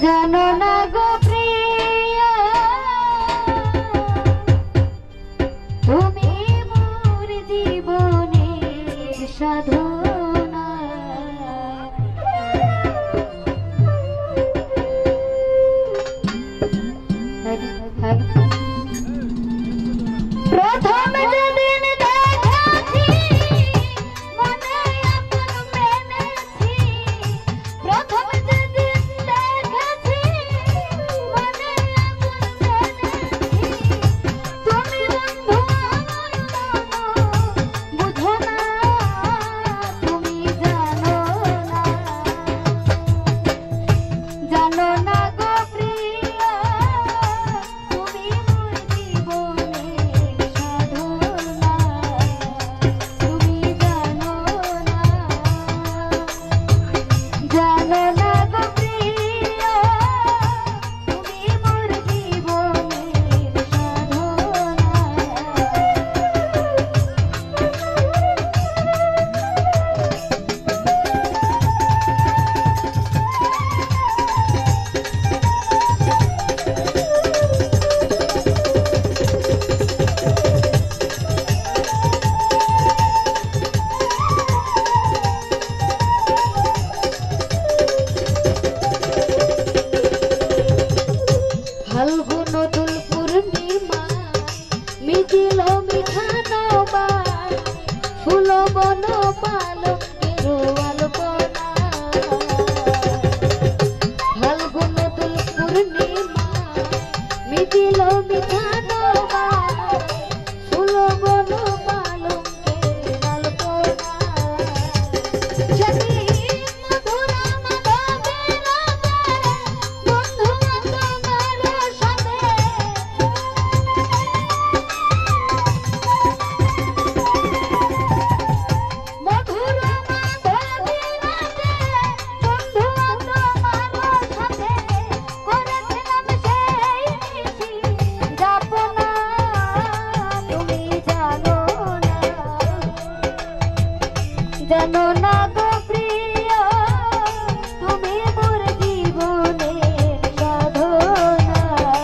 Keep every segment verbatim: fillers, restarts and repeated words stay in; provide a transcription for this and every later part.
জানো না গো প্রিয়া তুমি মোর জীবনের সাধনা প্রথম যেদিন দেখাছি মনে আপন মেনেছি প্রথম যেদিন দেখাছি মনে আপন মেনেছি তুমি বন্ধু বুঝো না তুমি জানো না জানো না গো প্রিয়া তুমি মোর জীবনের সাধনা তুমি জানো না জানো না গো প্রিয়া তুমি মোর জীবনের সাধনা ফাল্গুন নতুন পূর্ণিমা মিছিল মিঠানবা ফুল বন পালকের আলপনা ফাল্গুন নতুন পূর্ণিমা মিছিল মিঠানবা ফুল বন পালকের আলপনা জানো না গো প্রিয়া তুমি মোর জীবনের সাধনা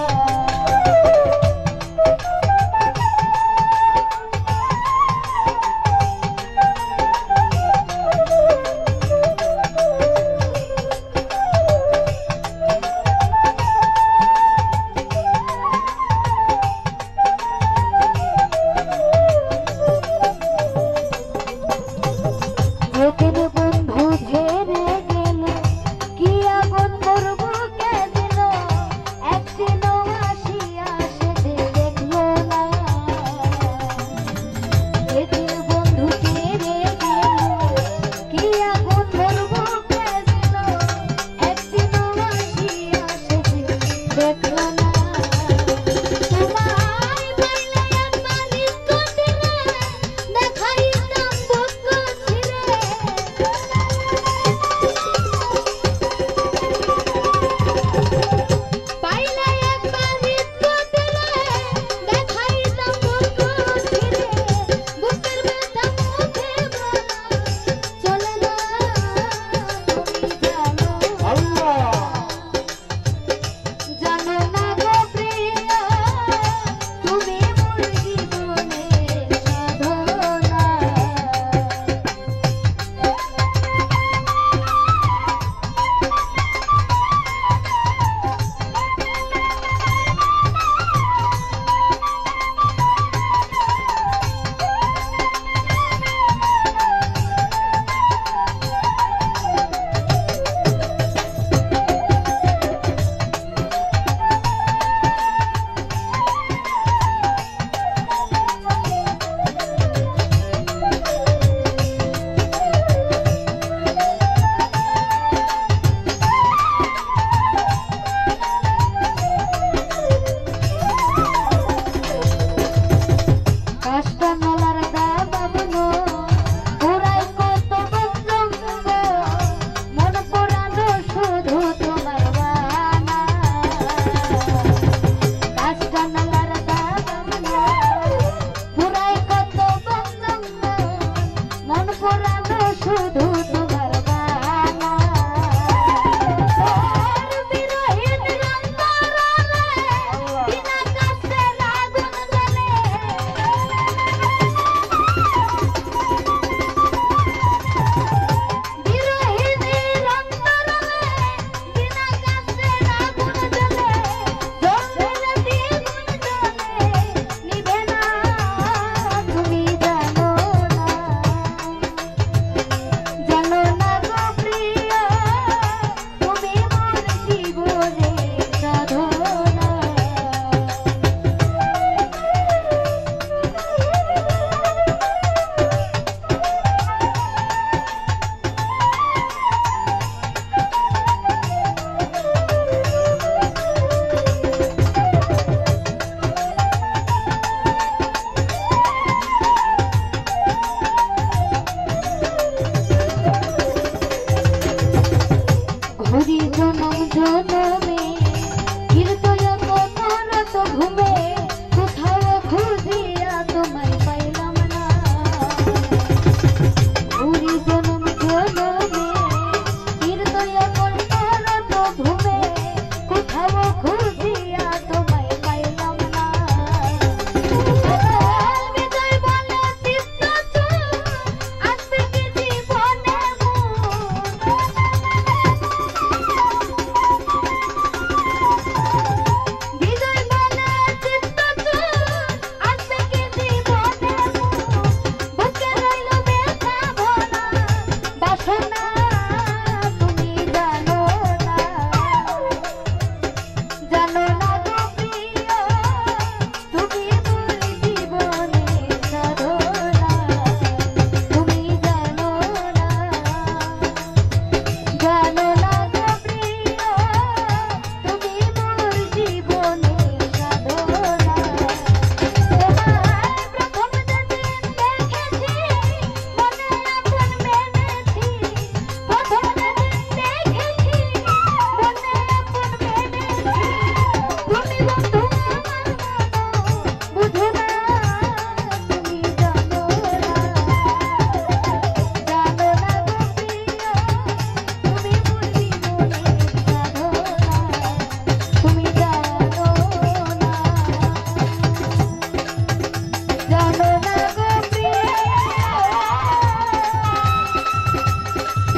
যেদিন বন্ধু ঝেড়ে গেল কি আগুন মোর বুকে দিল একদিনও আসিয়া সেদিন দেখলো না যেদিন বন্ধু ঝেড়ে গেল কি আগুন মোর বুকে দিল একদিনও আসিয়া সেদিন দেখলো না তোমায় পাইলে একবার ইজ্জত দিলে দেখাইতাম বুক ছিঁড়ে পাইলে একবার ইজ্জত দিলে দেখাইতাম বুক ছিঁড়ে বুকের ব্যথা মুখে বলা চলে না তুমি জানো আল্লাহ জানো না গো প্রিয়া তুমি মোর জীবনের সাধনা কাষ্টা নলার দাবাবনো পুরাই কত বন্ধঙ্গ মন পোড়ানো শুধু তোমার বানা কাষ্টা নলার দাবাবনো পুরাই কত বন্ধঙ্গ মন পোড়ানো শুধু তোমার বানা বিরহে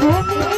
তুমি